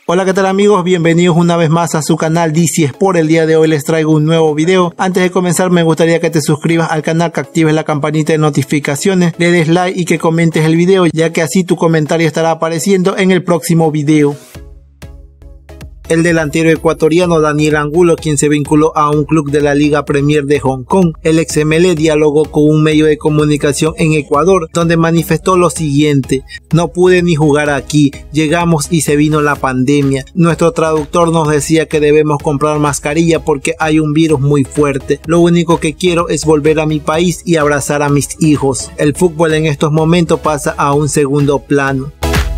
Hola, ¿qué tal amigos? Bienvenidos una vez más a su canal DC Sport. El día de hoy les traigo un nuevo video. Antes de comenzar me gustaría que te suscribas al canal, que actives la campanita de notificaciones, le des like y que comentes el video, ya que así tu comentario estará apareciendo en el próximo video. El delantero ecuatoriano Daniel Angulo, quien se vinculó a un club de la Liga Premier de Hong Kong, el ex MLE, dialogó con un medio de comunicación en Ecuador, donde manifestó lo siguiente: no pude ni jugar aquí, llegamos y se vino la pandemia. Nuestro traductor nos decía que debemos comprar mascarilla porque hay un virus muy fuerte. Lo único que quiero es volver a mi país y abrazar a mis hijos. El fútbol en estos momentos pasa a un segundo plano.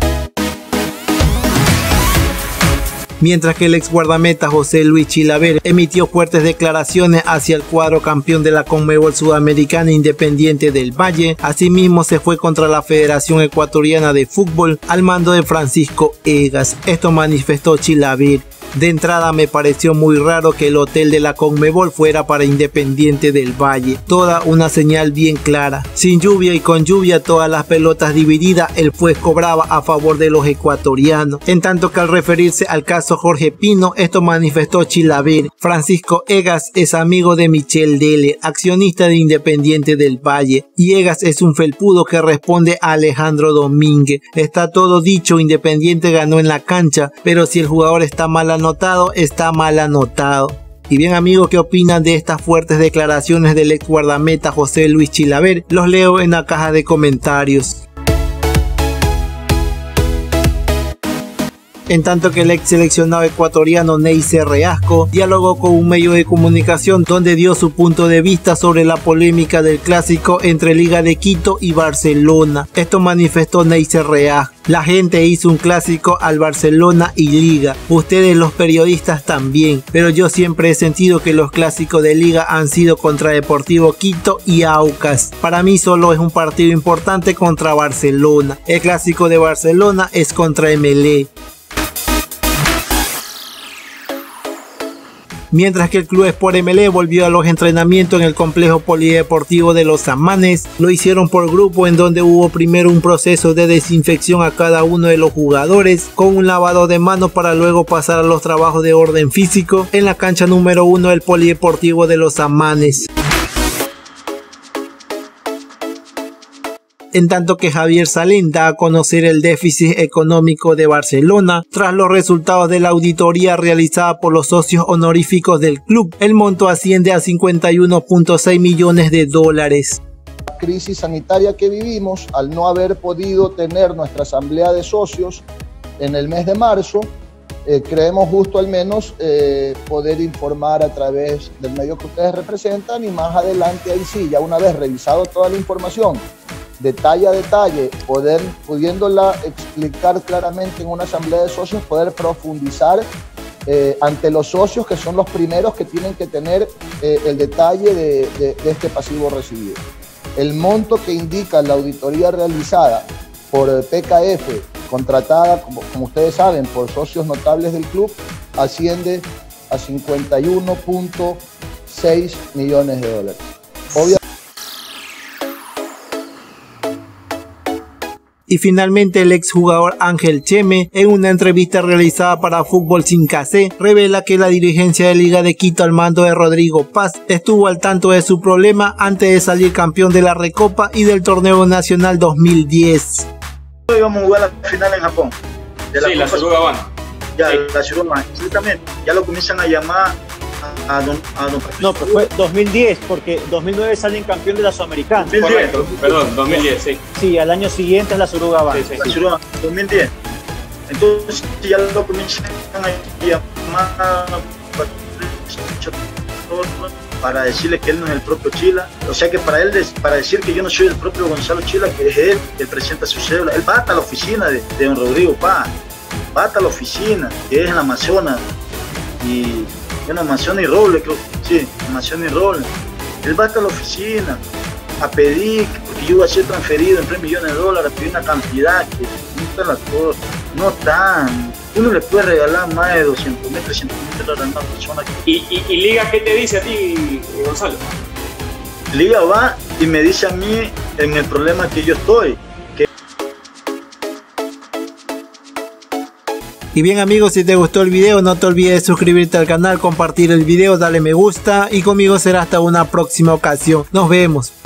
Mientras que el ex guardameta José Luis Chilavert emitió fuertes declaraciones hacia el cuadro campeón de la Conmebol Sudamericana Independiente del Valle, asimismo se fue contra la Federación Ecuatoriana de Fútbol al mando de Francisco Egas. Esto manifestó Chilavert: de entrada me pareció muy raro que el hotel de la Conmebol fuera para Independiente del Valle, toda una señal bien clara. Sin lluvia y con lluvia, todas las pelotas divididas, el juez cobraba a favor de los ecuatorianos. En tanto que al referirse al caso Jorge Pino, esto manifestó Chilavert: Francisco Egas es amigo de Michel Dele, accionista de Independiente del Valle, y Egas es un felpudo que responde a Alejandro Domínguez. Está todo dicho, Independiente ganó en la cancha, pero si el jugador está mal anotado, está mal anotado. Y bien amigos, ¿qué opinan de estas fuertes declaraciones del ex guardameta José Luis Chilavert? Los leo en la caja de comentarios. En tanto que el ex seleccionado ecuatoriano Neisser Reasco dialogó con un medio de comunicación donde dio su punto de vista sobre la polémica del clásico entre Liga de Quito y Barcelona. Esto manifestó Neisser Reasco: la gente hizo un clásico al Barcelona y Liga, ustedes los periodistas también, pero yo siempre he sentido que los clásicos de Liga han sido contra Deportivo Quito y Aucas. Para mí solo es un partido importante contra Barcelona. El clásico de Barcelona es contra MLE. Mientras que el Club Sport MLE volvió a los entrenamientos en el complejo polideportivo de Los Amanes, lo hicieron por grupo, en donde hubo primero un proceso de desinfección a cada uno de los jugadores con un lavado de manos para luego pasar a los trabajos de orden físico en la cancha número 1 del polideportivo de Los Amanes. En tanto que Javier Salín da a conocer el déficit económico de Barcelona tras los resultados de la auditoría realizada por los socios honoríficos del club. El monto asciende a 51.6 millones de dólares. La crisis sanitaria que vivimos, al no haber podido tener nuestra asamblea de socios en el mes de marzo, creemos justo al menos poder informar a través del medio que ustedes representan, y más adelante ahí sí, ya una vez revisado toda la información detalle a detalle, pudiéndola explicar claramente en una asamblea de socios, poder profundizar ante los socios, que son los primeros que tienen que tener el detalle de este pasivo recibido. El monto que indica la auditoría realizada por PKF, contratada, como ustedes saben, por socios notables del club, asciende a 51.6 millones de dólares. Y finalmente el exjugador Ángel Cheme, en una entrevista realizada para Fútbol Sin Casé, revela que la dirigencia de Liga de Quito al mando de Rodrigo Paz estuvo al tanto de su problema antes de salir campeón de la Recopa y del Torneo Nacional 2010. Hoy vamos a jugar la final en Japón. Sí, la Suruga. Ya, sí. La Suruga. Exactamente. Ya lo comienzan a llamar a don No, pero fue 2010, porque 2009 salen campeón de la Sudamericana. Correcto, perdón, 2010, sí. Sí, al año siguiente es la Suruga Bank. Sí. La Suruga, 2010. Entonces ya lo comienzan a llamar para decirle que él no es el propio Chila. O sea que para decir que yo no soy el propio Gonzalo Chila, que es él presenta su cédula. Él va hasta la oficina de don Rodrigo Paz, va hasta la oficina, que es en la Amazonas, y en Amazonas y Roble, creo, sí, Amazonas y Roble. Él va hasta la oficina a pedir, porque yo iba a ser transferido en 3 millones de dólares, a pedir una cantidad que no está la cosa, no tan. Uno le puede regalar más de 200.000, 300.000 dólares a una persona. ¿Y Liga qué te dice a ti, Gonzalo? Liga va y me dice a mí en el problema que yo estoy. Y bien amigos, si te gustó el video no te olvides de suscribirte al canal, compartir el video, darle me gusta y conmigo será hasta una próxima ocasión. Nos vemos.